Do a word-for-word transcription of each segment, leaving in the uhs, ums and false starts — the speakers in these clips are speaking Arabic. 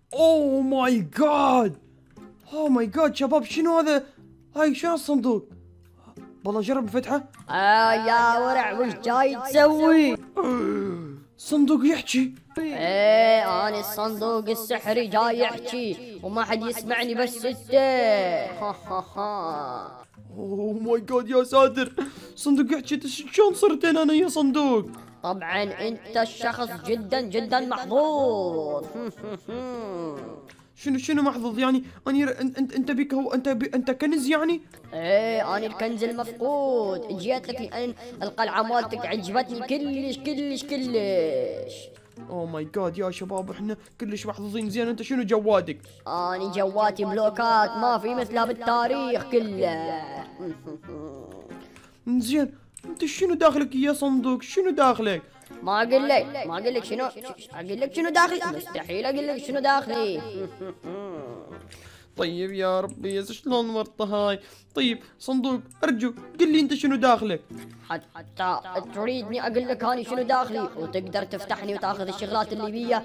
اوه ماي جاد، اوه ماي جاد شباب شنو هذا؟ هاي شنو الصندوق؟ والله نجرب نفتحه. آه يا ورع وش جاي تسوي؟ صندوق يحكي. ايه انا الصندوق السحري جاي يحكي وما حد يسمعني بس انت. ها ها ها. اوه ماي جاد يا ساتر، صندوق يحكي. انت شلون صرت انا يا صندوق؟ طبعا انت الشخص جدا جدا محظوظ. شنو شنو محظوظ يعني؟ اني انت انت انت بيك هو انت بي انت كنز يعني؟ ايه انا الكنز المفقود، جيت لك لان القلعه مالتك عجبتني كلش كلش كلش. اوه ماي جاد يا شباب احنا كلش محظوظين. زين انت شنو جوادك؟ اني جواتي بلوكات ما في مثلها بالتاريخ كله. زين انت شنو داخلك يا صندوق؟ شنو داخلك؟ ما اقول لك ما اقول لك شنو اقول لك شنو داخلي، مستحيل اقول لك شنو داخلي. طيب يا ربي يا شلون مرته هاي؟ طيب صندوق ارجوك قل لي انت شنو داخلك؟ حتى تريدني اقول لك هاني شنو داخلي وتقدر تفتحني وتاخذ الشغلات اللي بيا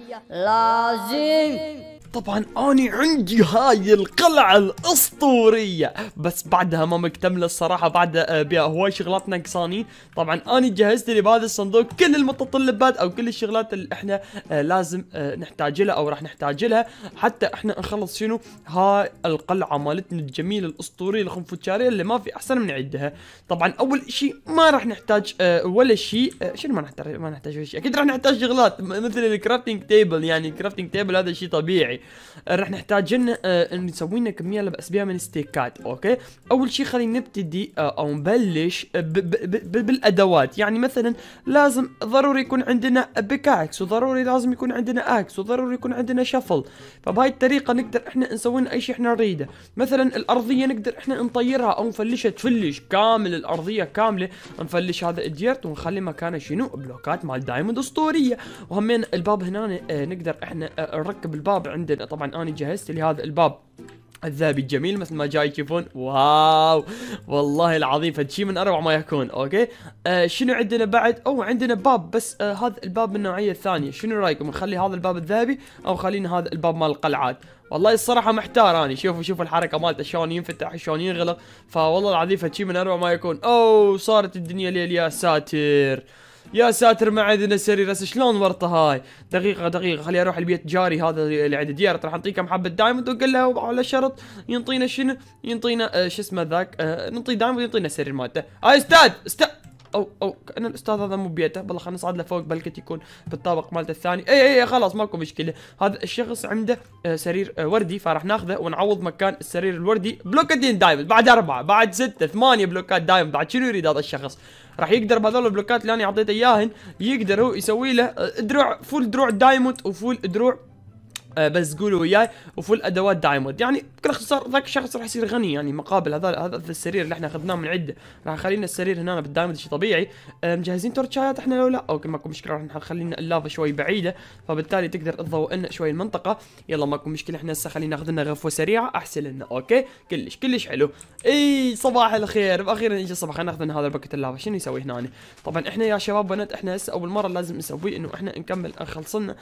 لازم. طبعا اني عندي هاي القلعة الاسطورية، بس بعدها ما مكتملة الصراحة، بعدها بها هواي شغلات نقصانين. طبعا اني جهزت لي بهذا الصندوق كل المتطلبات او كل الشغلات اللي احنا آه لازم آه نحتاج لها او راح نحتاج لها حتى احنا نخلص شنو هاي القلعة مالتنا الجميلة الاسطورية الخنفوتشارية اللي ما في احسن من عندها. طبعا اول شيء ما راح نحتاج آه ولا شيء. آه شنو ما نحتاج ما نحتاج ولا شيء، اكيد راح نحتاج شغلات مثل الكرافتنج تيبل. يعني الكرافتنج تيبل هذا شيء طبيعي. راح نحتاج لنا آه نسوي لنا كميه بس بيها من ستيكات. اوكي اول شيء خلينا نبتدي آه او نبلش ب ب ب بالادوات. يعني مثلا لازم ضروري يكون عندنا بيكاكس، وضروري لازم يكون عندنا اكس، وضروري يكون عندنا شفل. فبهاي الطريقه نقدر احنا نسوي لنا اي شيء احنا نريده. مثلا الارضيه نقدر احنا نطيرها او نفلشها تفلش كامل الارضيه كامله. نفلش هذا الديرت ونخلي مكانه شنو بلوكات مال دايموند اسطوريه. وهمين الباب هنا آه نقدر احنا آه نركب الباب عندنا. طبعا انا جهزت لي هذا الباب الذهبي الجميل مثل ما جاي تشوفون. واو والله العظيم فد شيء من اروع ما يكون. اوكي آه شنو عندنا بعد؟ او عندنا باب بس آه هذا الباب من النوعيه الثانيه. شنو رايكم نخلي هذا الباب الذهبي او خلينا هذا الباب مال القلعات؟ والله الصراحه محتار اني. شوفوا شوفوا الحركه مالته شلون ينفتح شلون ينغلق. فوالله العظيم فد شيء من اروع ما يكون. اوه صارت الدنيا ليل يا ساتر يا ساتر. ما عندنا سرير هسه شلون ورطه هاي؟ دقيقة دقيقة خلي اروح البيت جاري هذا اللي عند ديارة، راح نعطيه كم حبة دايموند وقال له على شرط ينطينا شنو؟ ينطينا آه شو اسمه ذاك آه نعطيه دايموند وينطينا السرير مالته. هاي استاذ استاذ او او كان الاستاذ هذا مو ببيته. والله خلينا نصعد لفوق بلكت يكون بالطابق مالته الثاني. اي اي, أي خلاص ماكو مشكلة. هذا الشخص عنده آه سرير آه وردي فراح ناخذه ونعوض مكان السرير الوردي بلوكتين دايموند. بعد اربعة بعد ستة ثمانية بلوكات دايموند. بعد شنو يريد هذا الشخص؟ راح يقدر بهذول البلوكات اللي انا اعطيته اياهن يقدر هو يسوي له دروع فول دروع دايموند وفول دروع آه بس قولوا وياي وفول ادوات دايموند. يعني بكل اختصار ذاك الشخص راح يصير غني. يعني مقابل هذا هذا السرير اللي احنا اخذناه من عنده راح خلينا السرير هنا بالدايموند شيء طبيعي. آه مجهزين تورتشايات احنا لو لا؟ اوكي ماكو مشكله. راح نخلينا اللافا شوي بعيده فبالتالي تقدر تضوء لنا شوي المنطقه. يلا ماكو مشكله. احنا هسه خلينا ناخذ لنا غفوه سريعه احسن لنا. اوكي كلش كلش حلو. اي صباح الخير اخيرا اجى الصباح. خلينا ناخذ لنا هذا الباكيت اللافا. شنو يسوي هنا؟ طبعا احنا يا شباب بنات احنا هسه اول مره لازم نسوي انه احنا نكمل خلصنا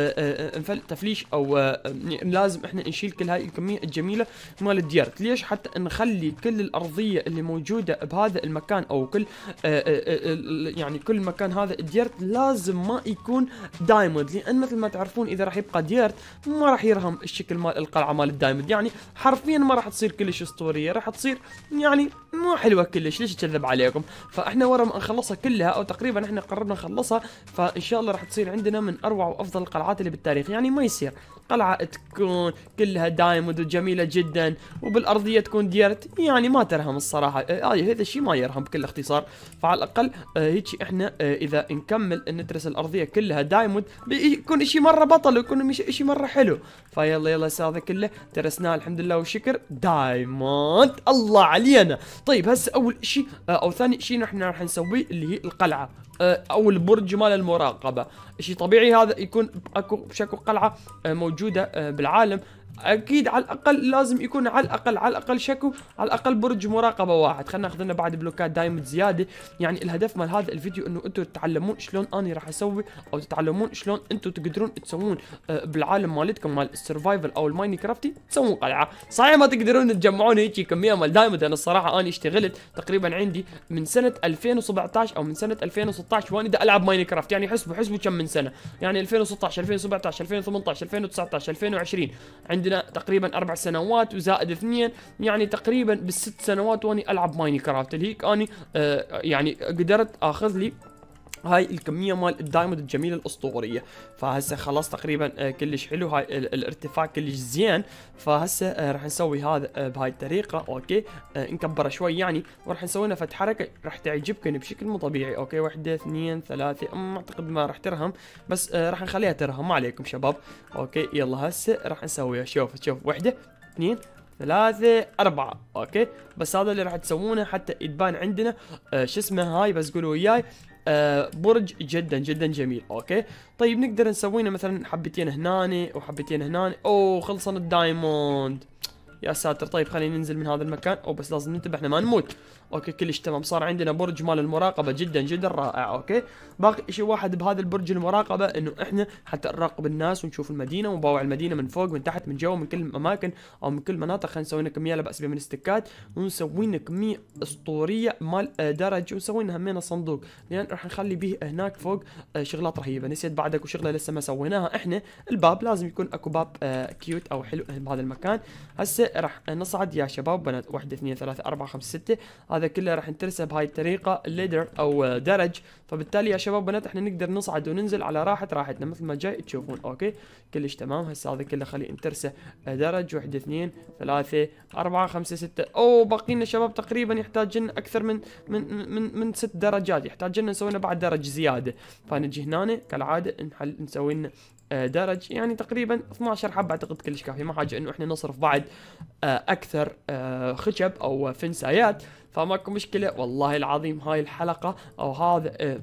نفل تفليش او آه لازم احنا نشيل كل هاي الكميه الجميله مال الديارت. ليش؟ حتى نخلي كل الارضيه اللي موجوده بهذا المكان او كل آآ آآ يعني كل مكان هذا الديارت لازم ما يكون دايموند. لان مثل ما تعرفون اذا راح يبقى ديارت ما راح يرهم الشكل مال القلعه مال الدايموند. يعني حرفيا ما راح تصير كلش اسطوريه، راح تصير يعني مو حلوه كلش. ليش اكذب عليكم؟ فاحنا ورا ما نخلصها كلها او تقريبا احنا قربنا نخلصها فان شاء الله راح تصير عندنا من اروع وافضل القلعات اللي بالتاريخ. يعني ما يصير قلعه تكون كلها دايموند وجميله جدا وبالارضيه تكون ديرت. يعني ما ترهم الصراحه. آه هذا الشيء ما يرهم بكل اختصار. فعلى الاقل آه هيك احنا آه اذا نكمل ندرس الارضيه كلها دايموند بيكون شيء مره بطل ويكون شيء مره حلو. فيلا يلا هذا كله درسناه الحمد لله والشكر. دايموند الله علينا. طيب هسه اول شيء آه او ثاني شيء نحن راح نسويه اللي هي القلعه او البرج مال المراقبه. شيء طبيعي هذا يكون اكو بشكل قلعه موجوده بالعالم اكيد على الاقل لازم يكون على الاقل على الاقل شكو، على الاقل برج مراقبه واحد. خلينا ناخذ لنا بعد بلوكات دايموند زياده. يعني الهدف مال هذا الفيديو انه انتم تتعلمون شلون اني راح اسوي، او تتعلمون شلون انتم تقدرون تسوون بالعالم مالتكم مال السرفايفل او الماين كرافتي تسوون قلعه. صحيح ما تقدرون تجمعون هيك كميه مال دايموند. انا الصراحه اني اشتغلت تقريبا عندي من سنه ألفين وسبعطعش او من سنه ألفين وستطعش وانا دا العب ماين كرافت. يعني حسبوا حسبوا كم من سنه، يعني ألفين وستطعش ألفين وسبعطعش ألفين وثمنطعش ألفين وتسعطعش ألفين وعشرين، عندنا تقريبا اربع سنوات وزائد اثنين، يعني تقريبا بالست سنوات واني العب ماين كرافت. اللي هيك اني آه يعني قدرت اخذ لي هاي الكميه مال الدايموند الجميله الاسطوريه. فهسه خلاص تقريبا آه كلش حلو، هاي الارتفاع كلش زين. فهسه آه راح نسوي هذا آه بهاي الطريقه. اوكي آه نكبره شوي يعني، وراح نسوي لنا فد حركه راح تعجبكم بشكل مو طبيعي. اوكي واحده اثنين ثلاثه، ما اعتقد ما راح ترهم، بس آه راح نخليها ترهم، ما عليكم شباب. اوكي يلا هسه راح نسويها. شوف شوف واحده اثنين ثلاثة أربعة. أوكي بس هذا اللي راح تسوونه حتى يتبان عندنا آه شو اسمه هاي، بس قولوا وياي آه برج جدا جدا جميل. اوكي طيب نقدر نسوينا مثلا حبتين هناني وحبتين هناني. اوه خلصنا الدايموند، يا ساتر. طيب خلينا ننزل من هذا المكان، او بس لازم ننتبه احنا ما نموت. اوكي كلش تمام، صار عندنا برج مال المراقبه جدا جدا رائع. اوكي باقي شيء واحد بهذا البرج المراقبه، انه احنا حتى نراقب الناس ونشوف المدينه ونباوع المدينه من فوق من تحت من جوا من كل الاماكن او من كل مناطق. خلينا نسوي لنا كميه لا باس بها من استكات، ونسوي لنا كميه اسطوريه مال درج، ونسوي لنا همينه صندوق، لان راح نخلي به هناك فوق شغلات رهيبه. نسيت بعد اكو شغله لسه ما سويناها احنا، الباب لازم يكون اكو باب كيوت او حلو بهذا المكان. هسه راح نصعد يا شباب بنات، واحد اثنين ثلاثة أربعة خمسة ستة، هذا كله راح نترسه بهاي الطريقة الليدر أو درج. فبالتالي يا شباب بنات احنا نقدر نصعد وننزل على راحة راحتنا مثل ما جاي تشوفون. أوكي كلش تمام. هسه هذا كله خلي نترسه درج، واحد اثنين ثلاثة أربعة خمسة ستة. أوه باقي لنا شباب تقريبا يحتاج لنا أكثر من من من من ست درجات، يحتاج لنا نسوي لنا بعد درج زيادة. فنجي هنا كالعادة نحل نسوي لنا درج، يعني تقريبا اثناشر حبه اعتقد كلش كافي، ما حاجه انه احنا نصرف بعد اكثر خشب او فنسايات. فماكو مشكله والله العظيم. هاي الحلقه او هذا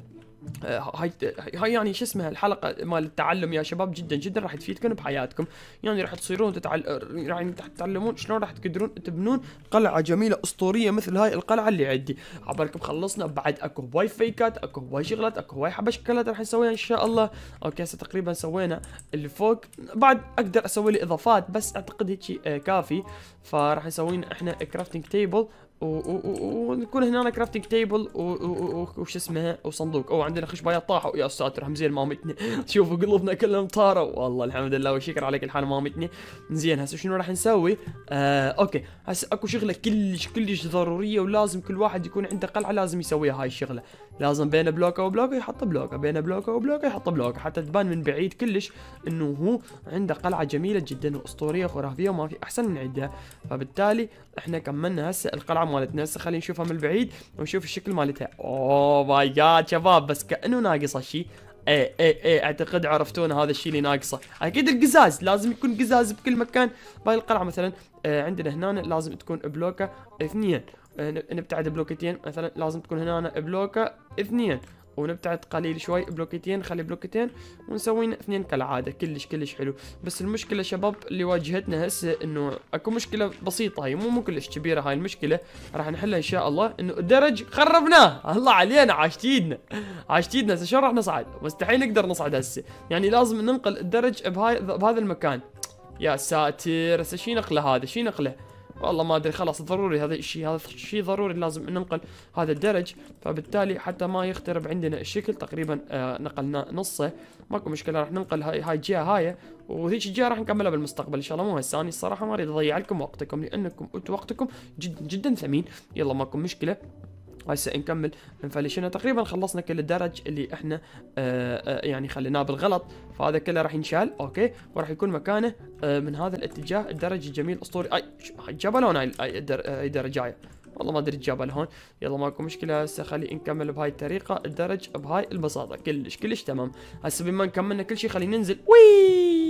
هاي هاي يعني شو اسمها الحلقه مال التعلم يا شباب جدا جدا راح تفيدكم بحياتكم. يعني راح تصيرون تتعل... يعني تتعلمون شلون راح تقدرون تبنون قلعه جميله اسطوريه مثل هاي القلعه اللي عندي. عبالكم خلصنا بعد اكو هواي فيكات، اكو هواي شغلات، اكو هواي حبشكلات راح نسويها ان شاء الله. اوكي هسه تقريبا سوينا اللي فوق، بعد اقدر اسوي لي اضافات بس اعتقد هيك كافي. فراح نسوي احنا كرافتنج تيبل، ونكون هنا كرافتنج تيبل وش اسمها وصندوق. او عندنا خشبايات طاحوا يا ساتر همزين مامتني. شوفوا قلوبنا كلهم طاروا والله الحمد لله والشكر عليك الحال مامتني. زين هسه شنو راح نسوي؟ آه اوكي هسه اكو شغله كلش كلش ضروريه، ولازم كل واحد يكون عنده قلعه لازم يسويها. هاي الشغله لازم بين بلوكه وبلوكه يحط بلوكه، بين بلوكه وبلوكه يحط بلوكه، حتى تبان من بعيد كلش انه هو عنده قلعه جميله جدا واسطوريه خرافيه وما في احسن من عندها. فبالتالي احنا كملنا هسه القلعه مالتنا. هسه خلينا نشوفها من بعيد ونشوف الشكل مالتها. اوه ماي جاد شباب، بس كانه ناقصه شيء. ايه ايه ايه اعتقد عرفتون هذا الشيء اللي ناقصه. اكيد القزاز، لازم يكون قزاز بكل مكان بهاي القلعه. مثلا آه عندنا هنا لازم تكون بلوكه اثنين، آه نبتعد بلوكتين مثلا لازم تكون هنا بلوكه اثنين، ونبتعد قليل شوي بلوكتين، نخلي بلوكتين ونسوي اثنين كالعاده. كلش كلش حلو. بس المشكله شباب اللي واجهتنا هسه انه اكو مشكله بسيطه، هي مو مو كلش كبيره هاي المشكله، راح نحلها ان شاء الله. انه الدرج خربناه، الله علينا عاشتيدنا عاشتيدنا. هسه شلون راح نصعد؟ مستحيل نقدر نصعد هسه، يعني لازم ننقل الدرج بهاي بهذا المكان. يا ساتر هسه شي نقله هذا شي نقله والله ما ادري. خلاص ضروري هذا الشيء، هذا الشيء ضروري لازم ننقل هذا الدرج. فبالتالي حتى ما يخترب عندنا الشكل تقريبا آه نقلنا نصه، ماكو مشكله. راح ننقل هاي هاي الجهه هاي، وهيك الجهه راح نكملها بالمستقبل ان شاء الله، مو هسه. انا الصراحه ما اريد اضيع لكم وقتكم لانكم انتم وقتكم جدا جدا ثمين. يلا ماكو مشكله. هسه نكمل نفلشنا. تقريبا خلصنا كل الدرج اللي احنا آآ آآ يعني خليناه بالغلط، فهذا كله راح ينشال. اوكي وراح يكون مكانه من هذا الاتجاه الدرج الجميل الاسطوري. اي جبل هون هاي الدرجايه والله ما ادري الجبل هون. يلا ماكو مشكله. هسه خلي نكمل بهاي الطريقه الدرج بهاي البساطه. كلش كلش تمام. هسه بما نكملنا كل شيء خلينا ننزل. وي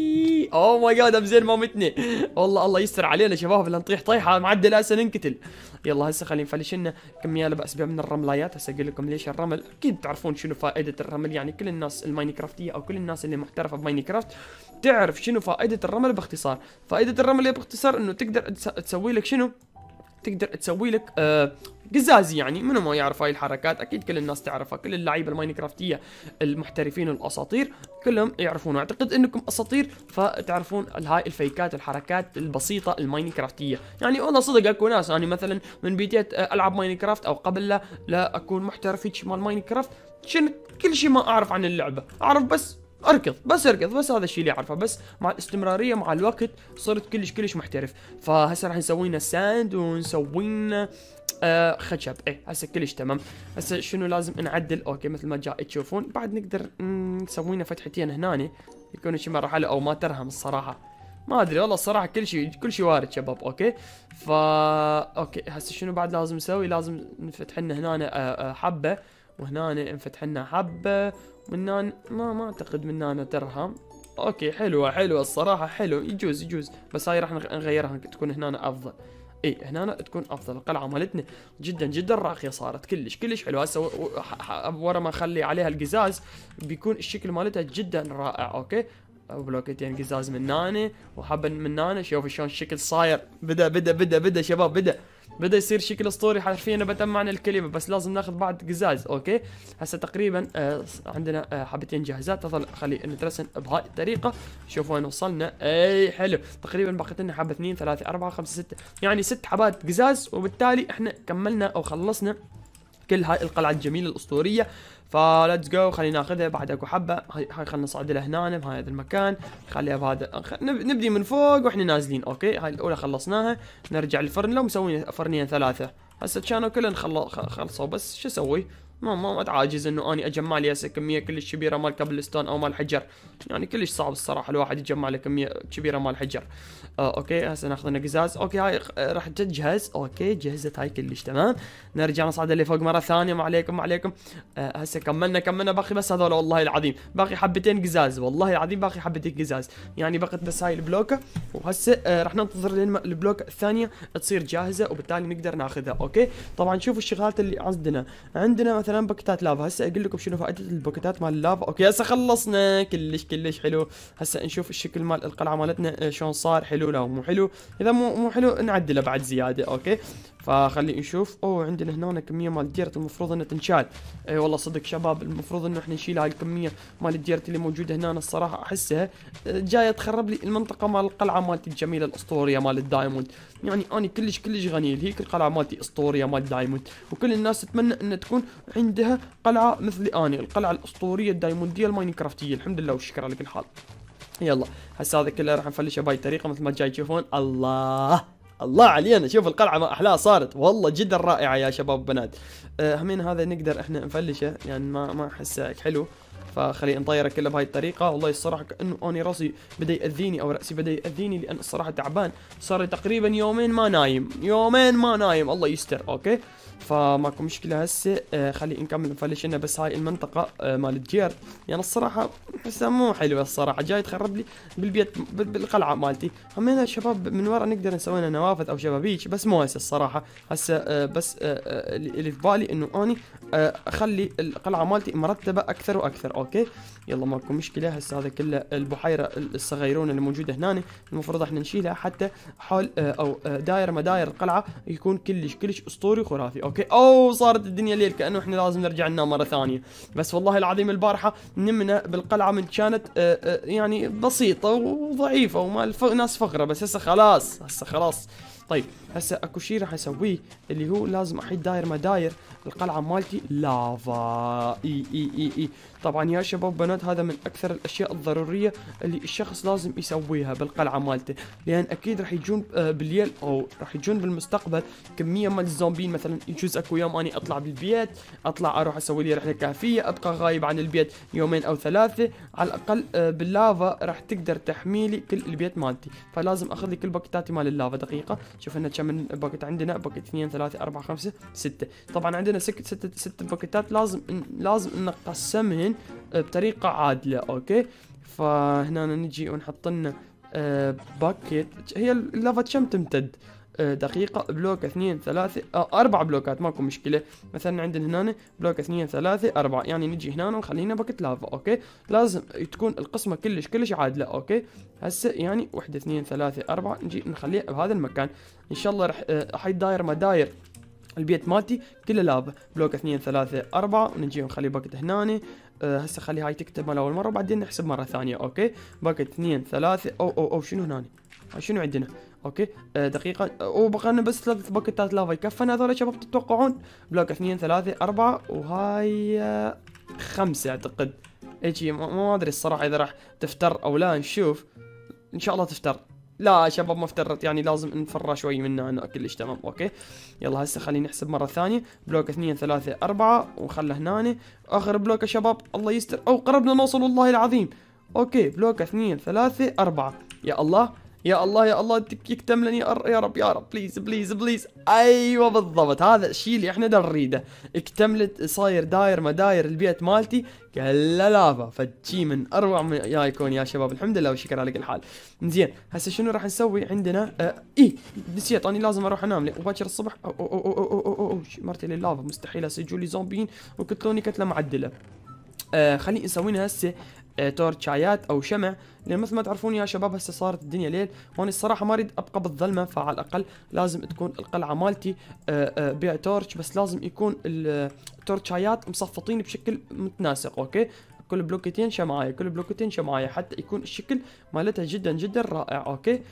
اوه ماي جاد ام زين ما متني. والله الله يستر علينا شباب، لا نطيح طيحه معدل هسه ننقتل. يلا هسه خلينا نفلش لنا كميه لا باس بها من الرملايات. هسه اقول لكم ليش الرمل، اكيد تعرفون شنو فائده الرمل، يعني كل الناس الماينكرافتيه او كل الناس اللي محترفه بماينكرافت تعرف شنو فائده الرمل باختصار. فائده الرمل باختصار انه تقدر تسوي لك شنو، تقدر تسوي لك آه قزازي. يعني منو ما يعرف هاي الحركات، اكيد كل الناس تعرفها، كل اللعيبه الماينكرافتيه المحترفين والاساطير كلهم يعرفون. اعتقد انكم اساطير فتعرفون هاي الفيكات الحركات البسيطه الماينكرافتيه. يعني والله صدق اكو ناس انا يعني مثلا من بديت العب ماينكرافت او قبل لا لا اكون محترف هيك مال ماينكرافت، كنت كل شيء ما اعرف عن اللعبه، اعرف بس اركض بس اركض بس، هذا الشيء اللي اعرفه. بس مع الاستمراريه مع الوقت صرت كلش كلش محترف. فهسه راح نسوي لنا ساند ونسوي لنا آه خشب. ايه هسه كلش تمام. هسه شنو لازم نعدل؟ اوكي مثل ما جاي تشوفون بعد نقدر نسوي لنا فتحتين هنا يكون شي مرحله او ما ترهم الصراحه، ما ادري والله الصراحه كل شيء كل شيء وارد شباب. اوكي فا اوكي هسه شنو بعد لازم نسوي؟ لازم نفتح لنا هنا آه آه حبه، وهنا نفتح لنا حبه، من هنا ما ما اعتقد من هنا ترهم. اوكي حلوه حلوه الصراحه، حلو يجوز يجوز، بس هاي راح نغيرها تكون هنا افضل. اي هنا تكون افضل. القلعه مالتنا جدا جدا راقيه صارت، كلش كلش حلوه. هسه ورا ما اخلي عليها القزاز بيكون الشكل مالتها جدا رائع. اوكي بلوكتين قزاز من هنا وحبه من هنا، شوفوا شلون الشكل صاير. بدا بدا بدا بدا شباب، بدا بدا يصير شكل اسطوري حرفيا. بتم معنى الكلمه، بس لازم ناخذ بعد قزاز. اوكي هسه تقريبا آه عندنا آه حبتين جاهزات. تظل خلي نترسم بهاي الطريقه. شوفوا وين وصلنا. اي حلو، تقريبا بقت لنا حبه اثنين ثلاثه اربعه خمسه سته، يعني ست حبات قزاز، وبالتالي احنا كملنا او خلصنا كل هاي القلعه الجميله الاسطوريه. فليتس جو، خلينا ناخذها بعد اكو حبه. هاي هاي خلينا نصعد لها هنا بهذا المكان، خليها بهذا، نبدي من فوق واحنا نازلين. اوكي هاي الاولى خلصناها، نرجع الفرن لو مسوين فرنين ثلاثه. هسه كانوا كلهم خلصوا، بس شو اسوي؟ ما ما اتعاجز انه اني اجمع لي هسه كميه كلش كبيره مال كابلستون او مال حجر، يعني كلش صعب الصراحه الواحد يجمع له كميه كبيره مال حجر. آه اوكي هسه ناخذ لنا قزاز. اوكي هاي راح تجهز. اوكي جهزت هاي كلش تمام. نرجع نصعد اللي فوق مره ثانيه. ما عليكم ما عليكم. آه هسه كملنا كملنا باقي بس هذول، والله العظيم باقي حبتين قزاز، والله العظيم باقي حبتين قزاز، يعني بقت بس هاي البلوكه. وهسه آه راح ننتظر لين البلوكه الثانيه تصير جاهزه وبالتالي نقدر ناخذها. اوكي طبعا شوفوا الشغلات اللي عندنا، عندنا مثلا بكتات لافا. هسه اقول لكم شنو فائده البوكيتات مال اللافا. اوكي هسه خلصنا كلش كلش حلو. هسه نشوف الشكل مال القلعه مالتنا شلون صار، حلو لو مو حلو، اذا مو مو حلو نعدله بعد زياده. اوكي فخلي نشوف. اوه عندنا هنا كميه مال الديرت المفروض انها تنشال. اي والله صدق شباب المفروض انه احنا نشيل هاي الكميه مال الديرت اللي موجوده هنا. الصراحه احسها جايه تخرب لي المنطقه مال القلعه مالتي الجميله الاسطوريه مال الدايموند. يعني انا كلش كلش غني هيك القلعه مالتي اسطوريه مال دايموند، وكل الناس تتمنى ان تكون عندها قلعه مثلي اني، القلعه الاسطوريه الدايمونديه الماينكرافتيه. الحمد لله والشكر على كل حال. يلا هسه هذا كله راح نفلشه بهاي الطريقه مثل ما جاي تشوفون. الله الله علينا، شوف القلعه ما احلاها صارت، والله جدا رائعه يا شباب وبنات. أه همين هذا نقدر احنا نفلشه، يعني ما ما احسه حلو، فخلي نطيره كله بهاي الطريقه. والله الصراحه كانه اني راسي بدا ياذيني او راسي بدا ياذيني، لان الصراحه تعبان، صار لي تقريبا يومين ما نايم، يومين ما نايم الله يستر. اوكي فماكو مشكله. هسه آه خلي نكمل نفلش لنا بس هاي المنطقه آه مال الجير، يعني الصراحه احسها مو حلوه الصراحه، جاي تخرب لي بالبيت بالقلعه مالتي. همينها شباب من ورا نقدر نسوي لنا نوافذ او شبابيك، بس مو هسه الصراحه. هسه آه بس آه اللي في بالي انه اني آه اخلي القلعه مالتي مرتبه اكثر واكثر. اوكي يلا ماكو مشكله. هسه هذا كله البحيره الصغيرون اللي موجوده هنا المفروض احنا نشيلها حتى حول آه او آه داير مداير القلعه يكون كلش كلش اسطوري خرافي. اوكي اوه صارت الدنيا ليل، كانه احنا لازم نرجع ننام مره ثانيه. بس والله العظيم البارحه نمنا بالقلعه من كانت آآ آآ يعني بسيطه وضعيفه وما الف... ناس فقره، بس هسه خلاص هسه خلاص. طيب هسه اكو شيء راح اسويه اللي هو لازم احيد داير مداير القلعه مالتي لافا. اي اي اي اي طبعا يا شباب بنات هذا من اكثر الاشياء الضروريه اللي الشخص لازم يسويها بالقلعه مالته، لان اكيد راح يجون بالليل او راح يجون بالمستقبل كميه من الزومبين. مثلا يجوز اكو يوم اني اطلع بالبيت، اطلع اروح اسوي لي رحله كافيه، ابقى غايب عن البيت يومين او ثلاثه، على الاقل باللافا راح تقدر تحميلي كل البيت مالتي. فلازم اخذ لي كل باكيتاتي مال اللافا. دقيقه شوف لنا كم من باكيت عندنا، باكيت اثنين ثلاثه اربعه خمسه سته. طبعا عندنا ست ست ست باكيتات، لازم لازم نقسمهن بطريقه عادله. اوكي فهنا نجي ونحط لنا آه باكيت. هي اللافا كم تمتد؟ آه دقيقة، بلوك اثنين ثلاثة آه أربع بلوكات ماكو مشكلة. مثلا عندنا هنا بلوك اثنين ثلاثة أربعة، يعني نجي هنا ونخلينا باكيت لافا. أوكي لازم تكون القسمة كلش كلش عادلة. أوكي هسه يعني واحد اثنين ثلاثة أربعة نجي نخليها بهذا المكان. إن شاء الله رح آه هاي داير ما داير البيت مالتي كله لافا. بلوك اثنين ثلاثة أربعة ونجي ونخلي باكت هنا. أه هسه خلي هاي تكتب مال اول مره وبعدين نحسب مره ثانيه. اوكي باكت اثنين ثلاثة او او او شنو هنا؟ شنو عندنا؟ اوكي أه دقيقه وبقى لنا بس ثلاث باكتات لافا يكفن هذول شباب تتوقعون؟ بلوك اثنين ثلاثة أربعة وهاي أه خمسة اعتقد هيجي. ما ادري الصراحه اذا راح تفتر او لا، نشوف. ان شاء الله تفتر. لا شباب ما افترت، يعني لازم نفرى شوي منها انه كلش تمام. اوكي يلا هسه خلينا نحسب مره ثانيه. بلوك اثنين ثلاثة أربعة وخله هنا اخر بلوك يا شباب. الله يستر او قربنا نوصل والله العظيم. اوكي بلوك اثنين ثلاثة أربعة. يا الله يا الله يا الله يكتملني يا رب يا رب بليز بليز بليز. ايوه بالضبط هذا الشيء اللي احنا نريده. اكتملت صاير داير ما داير البيت مالتي كله لافا، فشي من اروع ما يا يكون يا شباب. الحمد لله والشكر على كل حال. زين هسه شنو راح نسوي عندنا؟ آه اي نسيت اني لازم اروح انام لي وباكر الصبح. او او او او او او, أو. مرتي لي اللافا مستحيل هسه يجوا لي زومبيين وقتلوني قتله معدله. آه خلينا نسوي لنا هسه آه تورتشايات او شمع، لان مثل ما تعرفون يا شباب هسه صارت الدنيا ليل وانا الصراحه ما اريد ابقى بالظلمه، فعلى الاقل لازم تكون القلعه مالتي آه آه بيها تورتش، بس لازم يكون التورتشايات مصفطين بشكل متناسق. اوكي كل بلوكتين شمعايه كل بلوكتين شمعايه حتى يكون الشكل مالتها جدا جدا رائع. اوكي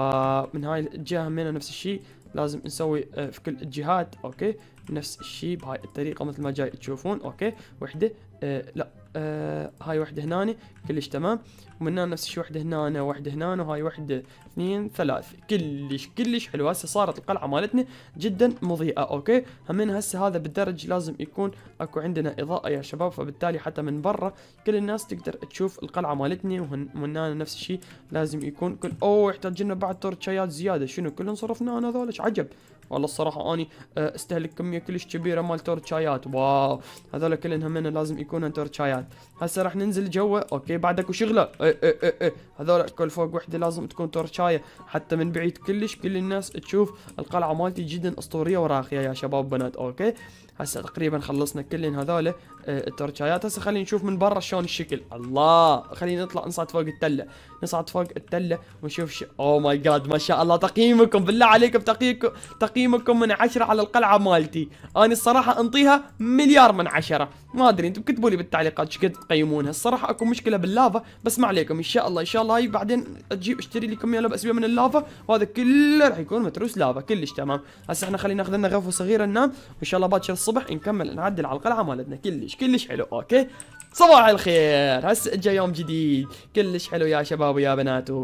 فمن هاي الجهه همينه نفس الشيء لازم نسوي آه في كل الجهات. اوكي نفس الشيء بهاي الطريقه مثل ما جاي تشوفون. اوكي وحده آه لا آه هاي وحده هنا كلش تمام، ومن هنا نفس الشيء وحده هنا وحده هنا وهاي وحده اثنين ثلاث كلش كلش حلوه. هسه صارت القلعه مالتنا جدا مضيئه. اوكي همين هسه هذا بالدرج لازم يكون اكو عندنا اضاءه يا شباب، فبالتالي حتى من برا كل الناس تقدر تشوف القلعه مالتنا. ومن هنا نفس الشيء لازم يكون كل اوه يحتاج لنا بعد تورتشايات زياده. شنو كلهم صرفنا هذول عجب والله الصراحه. اني استهلك كميه كلش كبيره مال تورتشايات. واو هذول كلهم همين لازم يكونوا تورتشايات. هسه راح ننزل جوا. اوكي بعد اكو شغله اي اي اي اي هذول كل فوق وحده لازم تكون تورتشايه حتى من بعيد كلش كل الناس تشوف القلعه مالتي جدا اسطوريه وراقيه يا شباب وبنات. اوكي هسه تقريبا خلصنا كلن هذول التورتشايات. هسه خلينا نشوف من برا شلون الشكل. الله خلينا نطلع نصعد فوق التله نصعد فوق التله ونشوف ش... اوه ماي جاد ما شاء الله. تقييمكم بالله عليكم تقييمكم تقييمكم من عشرة على القلعه مالتي. انا الصراحه انطيها مليار من عشرة. ما ادري انتم كتبوا لي بالتعليقات ايش قد تقيمونها. الصراحه اكو مشكله باللافا بس ما عليكم ان شاء الله ان شاء الله هاي بعدين اجيب اشتري لي كميه لبس من اللافا وهذا كله راح يكون متروس لافا كلش تمام. هسه احنا خلينا ناخذ لنا غرفه صغيره ننام وان شاء الله باكر الصبح نكمل نعدل على القلعه مالتنا كلش كلش حلو. اوكي صباح الخير هسه اجى يوم جديد كلش حلو يا شباب ويا بناتو.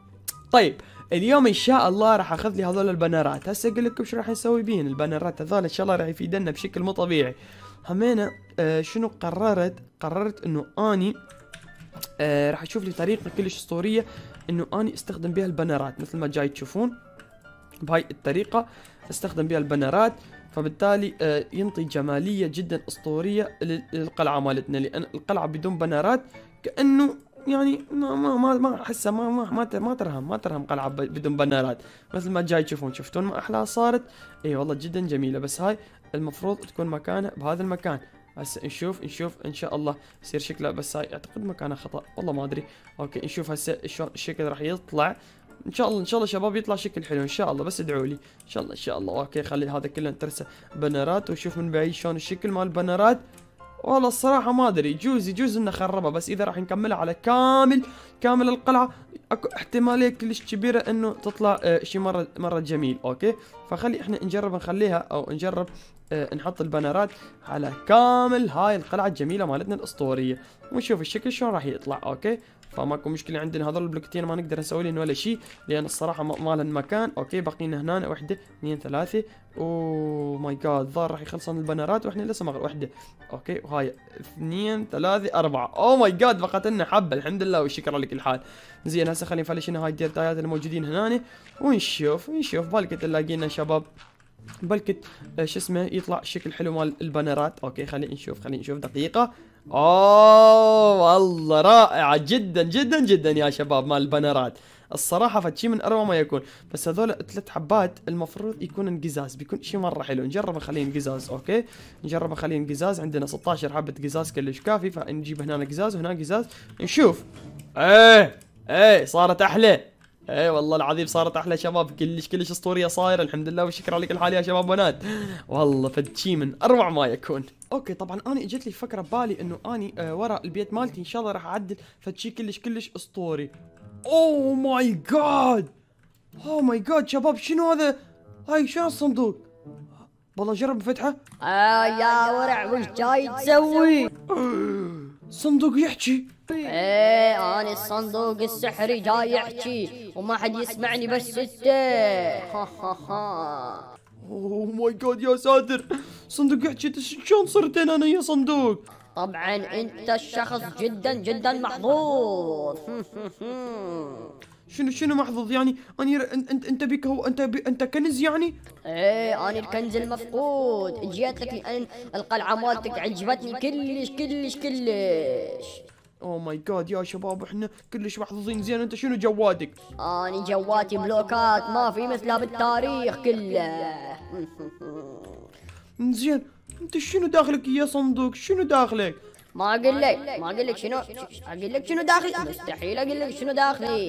طيب اليوم ان شاء الله راح اخذ لي هذول البنرات. هسه اقول لكم شو راح نسوي بيهن البنرات هذول ان شاء الله راح يفيدنا بشكل مو طبيعي. همينه آه شنو قررت قررت انه اني آه راح اشوف لي طريقه كلش اسطوريه انه اني استخدم بها البنرات مثل ما جاي تشوفون بهاي الطريقه استخدم بها البنرات، فبالتالي آه ينطي جماليه جدا اسطوريه للقلعه مالتنا. لان القلعه بدون بنرات كانه يعني ما ما ما احسها ما ما ما ما ترهم ما ترهم قلعه بدون بنرات مثل ما جاي تشوفون. شفتون ما احلاها صارت؟ اي والله جدا جميله. بس هاي المفروض تكون مكانها بهذا المكان. هسه نشوف نشوف ان شاء الله يصير شكله، بس هاي اعتقد مكانها خطا والله ما ادري. اوكي نشوف هسه شلون الشكل راح يطلع. ان شاء الله ان شاء الله شباب يطلع شكل حلو ان شاء الله، بس ادعوا لي ان شاء الله ان شاء الله. اوكي خلي هذا كله نترسه بنرات ونشوف من بعيد شلون الشكل مال البنرات. والله الصراحه ما ادري يجوز يجوز انه خربها، بس اذا راح نكملها على كامل كامل القلعه اكو احتماليه كلش كبيره انه تطلع آه شيء مره مره جميل. اوكي فخلي احنا نجرب نخليها او نجرب آه نحط البنرات على كامل هاي القلعه الجميله مالتنا الاسطوريه ونشوف الشكل شلون راح يطلع. اوكي فماكو مشكله عندنا هذول البلوكتين ما نقدر نسوي لهم ولا شيء لان الصراحه ما لهم مكان. اوكي بقينا هنا واحده اثنين ثلاثه. اوه ماي جاد ظهر راح يخلصون البنرات واحنا لسه ما واحده. اوكي وهاي اثنين ثلاثه اربعه. اوه ماي جاد بقت لنا حبه الحمد لله والشكر على كل حال. زين هسه خلينا نفلش هنا هاي الديرتايات الموجودين هنا ونشوف نشوف بالكت نلاقينا شباب بلكت آه شو اسمه يطلع شكل حلو مال البنرات. اوكي خلينا نشوف خلينا نشوف دقيقه. اوه والله رائعه جدا جدا جدا يا شباب مال البنرات. الصراحه فتشي من اروع ما يكون. بس هذول ثلاث حبات المفروض يكون قزاز، بيكون شيء مره حلو. نجرب نخليه قزاز. اوكي نجرب نخليه قزاز. عندنا ستة عشر حبه قزاز كلش كافي، فنجيب هنا قزاز وهنا قزاز نشوف. ايه ايه صارت احلى. ايه والله العظيم صارت احلى شباب، كلش كلش اسطوريه صايره. الحمد لله والشكر على كل حال يا شباب بنات، والله فدشي من اروع ما يكون. اوكي طبعا انا اجت لي فكره ببالي انه اني آه ورا البيت مالتي ان شاء الله راح اعدل فدشي كلش كلش اسطوري. اوه ماي جاد، اوه ماي جاد شباب شنو هذا؟ هاي شنو الصندوق؟ والله جرب فتحه. آه يا ورع وش جاي تسوي؟ صندوق يحكي. ايه انا الصندوق السحري جاي يحكي وما حد يسمعني بس انت. ها ها ها. اوه ماي جاد يا ساتر، صندوق يحكي. شلون صرت انا يا صندوق؟ طبعا انت الشخص جدا جدا محظوظ. شنو شنو محظوظ يعني؟ اني انت انت, انت بك هو انت بي انت كنز يعني؟ ايه انا الكنز المفقود، جيت لك لان القلعه مالتك عجبتني كلش كلش كلش. اوه ماي جاد يا شباب احنا كلش محظوظين. زين انت شنو جواتك؟ اني جواتي بلوكات ما في مثلها بالتاريخ كله. زين انت شنو داخلك يا صندوق؟ شنو داخلك؟ ما اقول لك ما اقول لك شنو اقول لك شنو داخلي، مستحيل اقول لك شنو داخلي.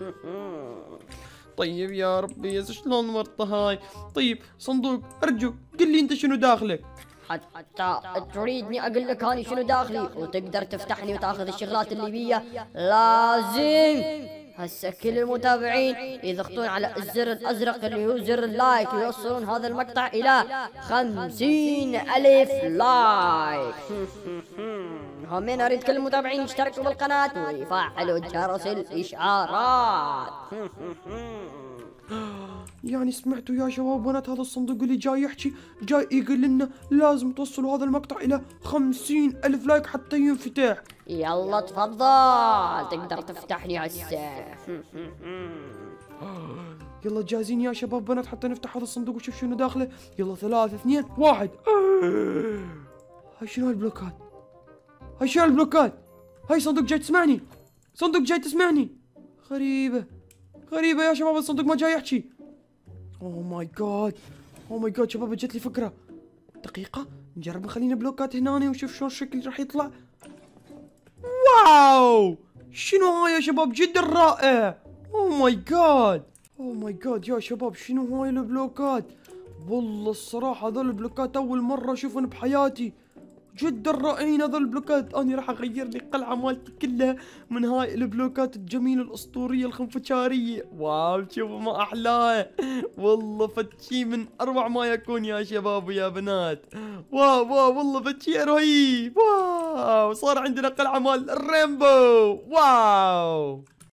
طيب يا ربي يا شلون مرته هاي. طيب صندوق ارجوك قل لي انت شنو داخلك. حتى تريدني اقول لك هاني شنو داخلي وتقدر تفتحني وتاخذ الشغلات اللي بيا، لازم هسه كل المتابعين يضغطون على الزر الازرق اللي هو زر اللايك ويوصلون هذا المقطع الى خمسين الف لايك. همين اريد كل المتابعين يشتركوا بالقناة ويفعلوا جرس الاشعارات. يعني سمعتوا يا شباب بنات هذا الصندوق اللي جاي يحكي جاي يقول لنا لازم توصلوا هذا المقطع الى خمسين الف لايك حتى ينفتح. يلا تفضل تقدر تفتحني هسه. يلا جاهزين يا شباب بنات حتى نفتح هذا الصندوق وشوف شنو داخله. يلا ثلاثة اثنين واحد. هاي شنو هالبلوكات؟ هاي شنو هالبلوكات؟ هاي صندوق جاي تسمعني؟ صندوق جاي تسمعني؟ غريبة غريبة يا شباب الصندوق ما جاي يحكي. اوه ماي جاد اوه ماي جاد شباب جت لي فكرة. دقيقة نجرب نخلينا بلوكات هنا ونشوف شلون الشكل راح يطلع. واو شنو هاي يا شباب جدا رائع. اوه ماي جاد اوه ماي جاد يا شباب شنو هاي البلوكات؟ والله الصراحة هذول البلوكات أول مرة أشوفهم بحياتي، جدا رائعين هذول البلوكات. أنا راح أغير لي القلعة مالتي كلها من هاي البلوكات الجميلة الأسطورية الخنفشارية. واو شوفوا ما أحلاها، والله فتشي من أروع ما يكون يا شباب ويا بنات. واو واو والله فتشي رهيب. واو صار عندنا قلعة مال الرينبو. واو